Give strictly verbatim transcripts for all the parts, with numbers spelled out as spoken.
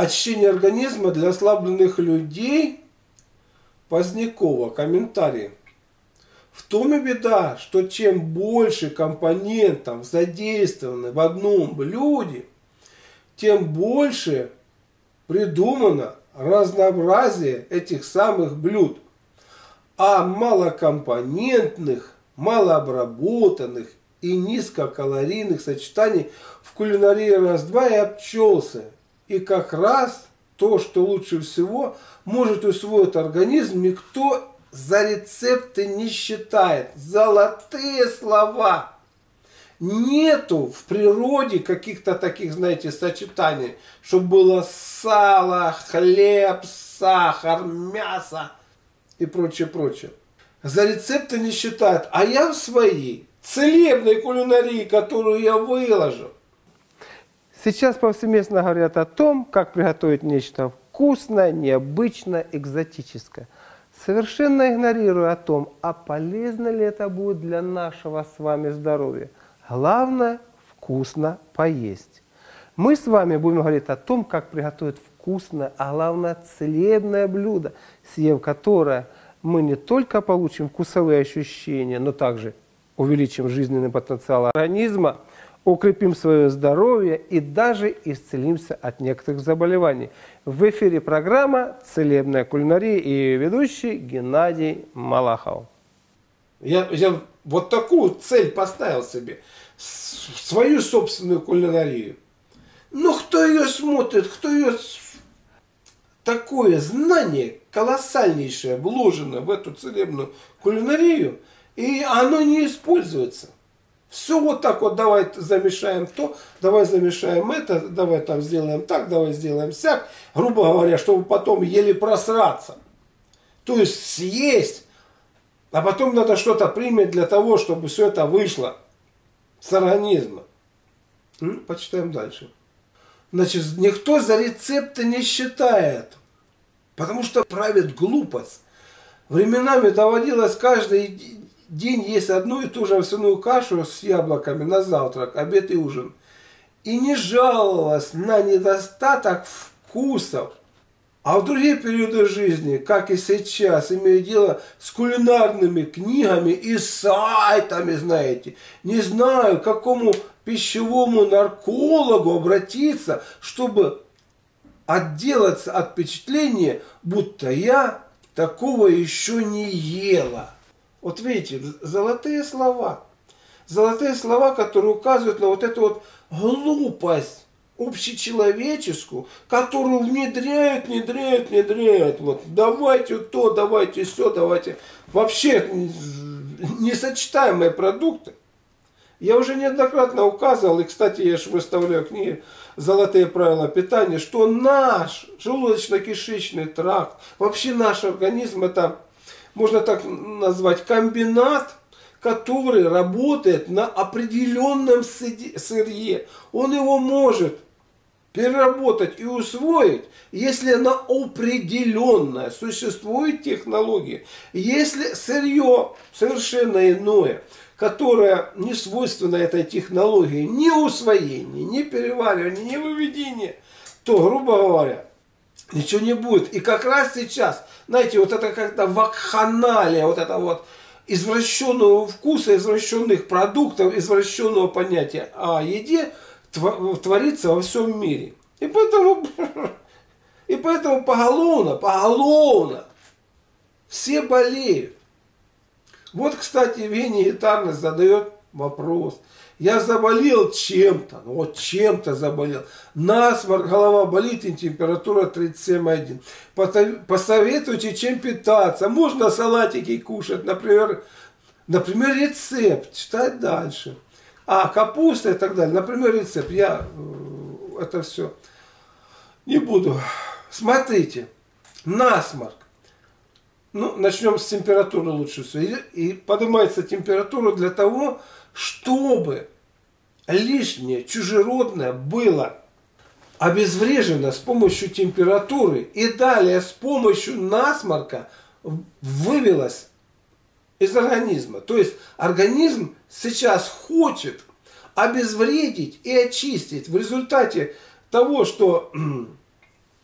очищение организма для ослабленных людей. Позднякова, комментарий. В том и беда, что чем больше компонентов задействовано в одном блюде, тем больше придумано разнообразие этих самых блюд. А малокомпонентных, малообработанных и низкокалорийных сочетаний в кулинарии раз-два и обчелся. И как раз то, что лучше всего может усвоить организм, никто за рецепты не считает. Золотые слова. Нету в природе каких-то таких, знаете, сочетаний, чтобы было сало, хлеб, сахар, мясо и прочее, прочее. За рецепты не считают. А я в своей целебной кулинарии, которую я выложу. Сейчас повсеместно говорят о том, как приготовить нечто вкусное, необычное, экзотическое. Совершенно игнорируя о том, а полезно ли это будет для нашего с вами здоровья. Главное – вкусно поесть. Мы с вами будем говорить о том, как приготовить вкусное, а главное – целебное блюдо, съев которое мы не только получим вкусовые ощущения, но также увеличим жизненный потенциал организма, укрепим свое здоровье и даже исцелимся от некоторых заболеваний. В эфире программа «Целебная кулинария» и ведущий Геннадий Малахов. Я, я вот такую цель поставил себе, свою собственную кулинарию. Но кто ее смотрит, кто ее... Такое знание колоссальнейшее вложено в эту целебную кулинарию, и оно не используется. Все вот так вот, давай замешаем то, давай замешаем это, давай там сделаем так, давай сделаем сяк. Грубо говоря, чтобы потом еле просраться. То есть съесть, а потом надо что-то принять для того, чтобы все это вышло с организма. Ну, почитаем дальше. Значит, никто за рецепты не считает, потому что правит глупость. Временами доводилось каждый день есть одну и ту же овсяную кашу с яблоками на завтрак, обед и ужин. И не жаловалась на недостаток вкусов. А в другие периоды жизни, как и сейчас, имею дело с кулинарными книгами и сайтами, знаете. Не знаю, к какому пищевому наркологу обратиться, чтобы отделаться от впечатления, будто я такого еще не ела. Вот видите, золотые слова. Золотые слова, которые указывают на вот эту вот глупость общечеловеческую, которую внедряют, внедряют, внедряют. Вот давайте то, давайте все, давайте. Вообще несочетаемые продукты. Я уже неоднократно указывал, и, кстати, я же выставляю книги «Золотые правила питания», что наш желудочно-кишечный тракт, вообще наш организм, это, можно так назвать, комбинат, который работает на определенном сырье. Он его может переработать и усвоить, если она определенная. Существует технология. Если сырье совершенно иное, которое не свойственно этой технологии, ни усвоения, ни переваривания, ни выведения, то, грубо говоря, ничего не будет. И как раз сейчас, знаете, вот это как-то вакханалия, вот это вот извращенного вкуса, извращенных продуктов, извращенного понятия о еде творится во всем мире. И поэтому, и поэтому поголовно, поголовно все болеют. Вот, кстати, Евгений Гитарный задает вопрос. Я заболел чем-то, ну вот чем-то заболел. Насморк, голова болит, и температура тридцать семь и один. Посоветуйте, чем питаться. Можно салатики кушать, например, например, рецепт. Читать дальше. А, капуста и так далее. Например, рецепт. Я это все не буду. Смотрите. Насморк. Ну, начнем с температуры лучше всего. И, и поднимается температура для того, чтобы лишнее, чужеродное было обезврежено с помощью температуры и далее с помощью насморка вывелось из организма. То есть организм сейчас хочет обезвредить и очистить в результате того, что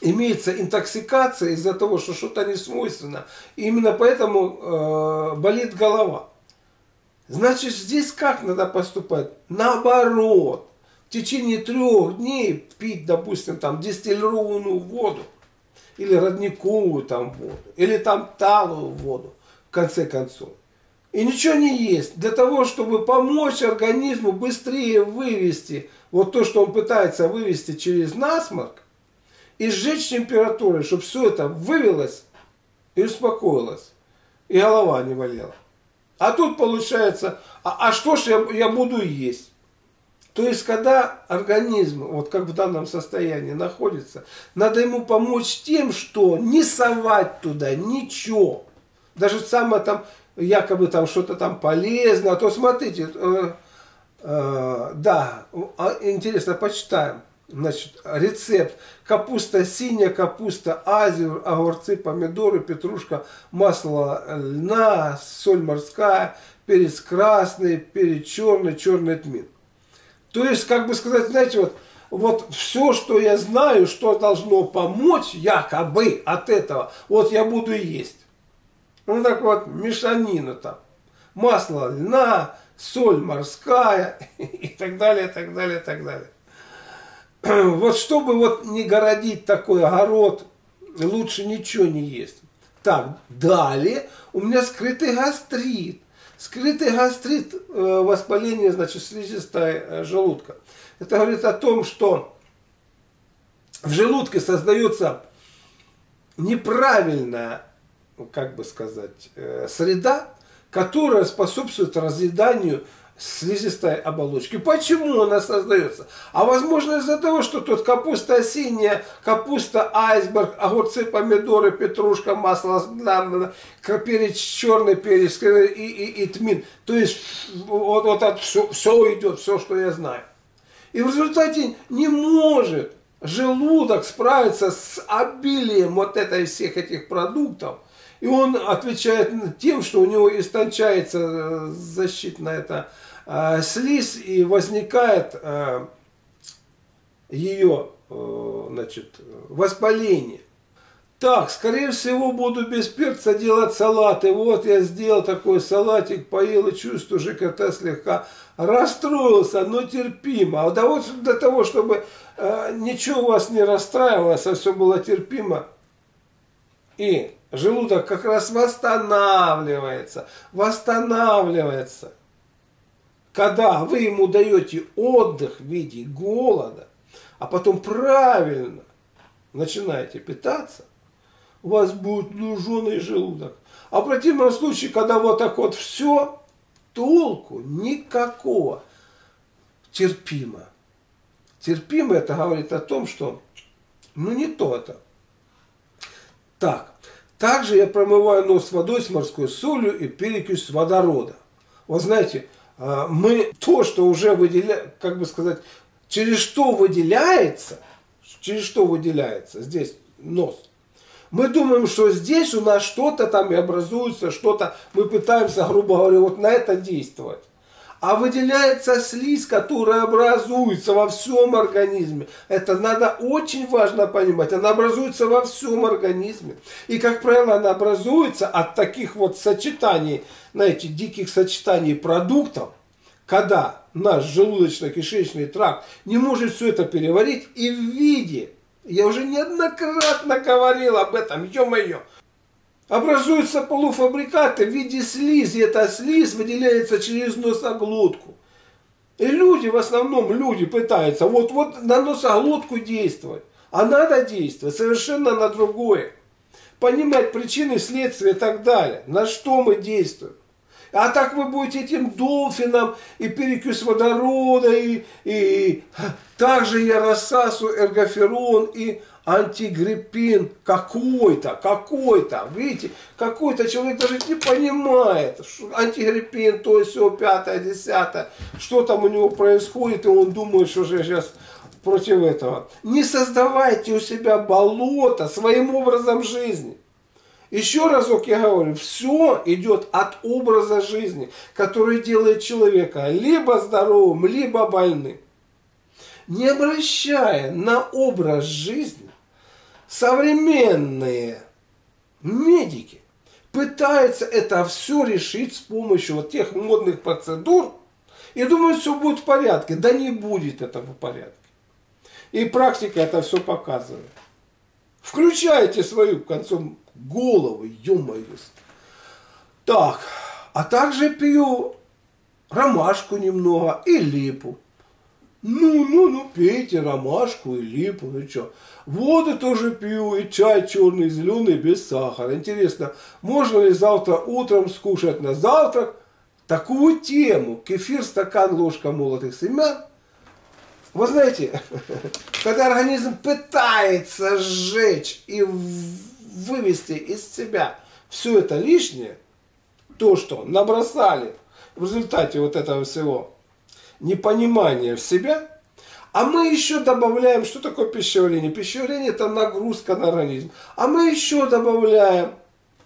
имеется интоксикация из-за того, что что-то не свойственно. И именно поэтому э, болит голова. Значит, здесь как надо поступать? Наоборот. В течение трех дней пить, допустим, там дистиллированную воду, или родниковую там воду, или там талую воду, в конце концов. И ничего не есть. Для того, чтобы помочь организму быстрее вывести вот то, что он пытается вывести через насморк, и сжечь температурой, чтобы все это вывелось и успокоилось, и голова не болела. А тут получается, а, а что ж я, я буду есть? То есть, когда организм, вот как в данном состоянии находится, надо ему помочь тем, что не совать туда ничего. Даже самое там, якобы там что-то там полезное. А то смотрите, э, э, да, интересно, почитаем. Значит, рецепт: капуста синяя, капуста азер, огурцы, помидоры, петрушка, масло льна, соль морская, перец красный, перец черный, черный тмин. То есть, как бы сказать, знаете, вот, вот все, что я знаю, что должно помочь якобы от этого, вот я буду есть. Ну так вот, мешанина там. Масло льна, соль морская и так далее, так далее, так далее. Вот чтобы вот не городить такой огород, лучше ничего не есть. Так, далее у меня скрытый гастрит. Скрытый гастрит, воспаление, значит, слизистой желудка. Это говорит о том, что в желудке создается неправильная, как бы сказать, среда, которая способствует разъеданию слизистой оболочки. Почему она создается? А возможно из-за того, что тут капуста осенняя, капуста айсберг, огурцы, помидоры, петрушка, масло, перец черный, перец и, и, и тмин. То есть вот, вот это все, все идет, все, что я знаю. И в результате не может желудок справиться с обилием вот этой всех этих продуктов. И он отвечает тем, что у него истончается защитная эта э, слизь, и возникает э, ее э, значит, воспаление. Так, скорее всего, буду без перца делать салат. И вот я сделал такой салатик, поел и чувствую, ЖКТ слегка расстроился, но терпимо. А да вот для того, чтобы э, ничего вас не расстраивалось, а все было терпимо, и желудок как раз восстанавливается, восстанавливается. Когда вы ему даете отдых в виде голода, а потом правильно начинаете питаться, у вас будет луженый желудок. А в противном случае, когда вот так вот все, толку никакого. Терпимо. Терпимо это говорит о том, что ну не то это. Так, также я промываю нос водой с морской солью и перекись водорода. Вот знаете, мы то, что уже выделяем, как бы сказать, через что выделяется, через что выделяется здесь нос. Мы думаем, что здесь у нас что-то там и образуется, что-то, мы пытаемся, грубо говоря, вот на это действовать. А выделяется слизь, которая образуется во всем организме. Это надо очень важно понимать. Она образуется во всем организме. И, как правило, она образуется от таких вот сочетаний, знаете, диких сочетаний продуктов, когда наш желудочно-кишечный тракт не может все это переварить, и в виде, я уже неоднократно говорил об этом, ё-моё, образуются полуфабрикаты в виде слизи. Эта слизь выделяется через носоглотку. И люди, в основном люди пытаются вот, вот на носоглотку действовать. А надо действовать совершенно на другое. Понимать причины, следствия и так далее. На что мы действуем. А так вы будете этим долфином и перекись водорода, и, и также я рассасываю эргоферон и антигриппин какой-то, какой-то, видите, какой-то человек даже не понимает, что антигриппин, то есть все, пятое, десятое, что там у него происходит, и он думает, что же сейчас против этого. Не создавайте у себя болото своим образом жизни. Еще разок я говорю, все идет от образа жизни, который делает человека либо здоровым, либо больным. Не обращая на образ жизни современные медики пытаются это все решить с помощью вот тех модных процедур и думают, все будет в порядке. Да не будет этого в порядке. И практика это все показывает. Включайте свою концом голову, ё-моё. Так, а также пью ромашку немного и липу. Ну, ну, ну, пейте ромашку и липу, ну что. Воду тоже пью, и чай черный, зеленый, без сахара. Интересно, можно ли завтра утром скушать на завтрак такую тему? Кефир, стакан, ложка молотых семян. Вы знаете, когда организм пытается сжечь и вывести из себя все это лишнее, то, что набросали в результате вот этого всего непонимания в себя, а мы еще добавляем, что такое пищеварение? Пищеварение это нагрузка на организм. А мы еще добавляем.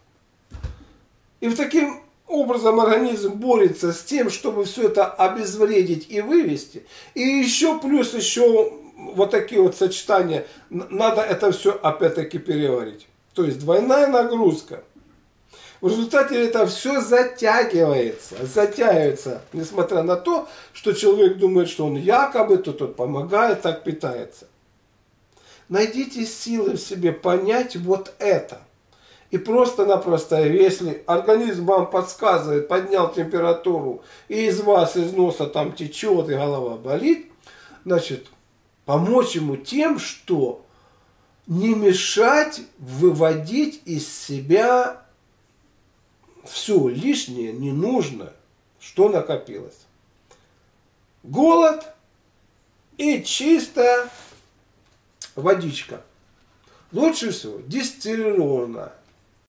И в таким образом организм борется с тем, чтобы все это обезвредить и вывести. И еще плюс еще вот такие вот сочетания. Надо это все опять-таки переварить. То есть двойная нагрузка. В результате это все затягивается, затягивается, несмотря на то, что человек думает, что он якобы тут -то помогает, так питается. Найдите силы в себе понять вот это. И просто-напросто, если организм вам подсказывает, поднял температуру, и из вас, из носа там течет, и голова болит, значит, помочь ему тем, что не мешать выводить из себя все лишнее, ненужное, что накопилось. Голод и чистая водичка. Лучше всего дистиллированная,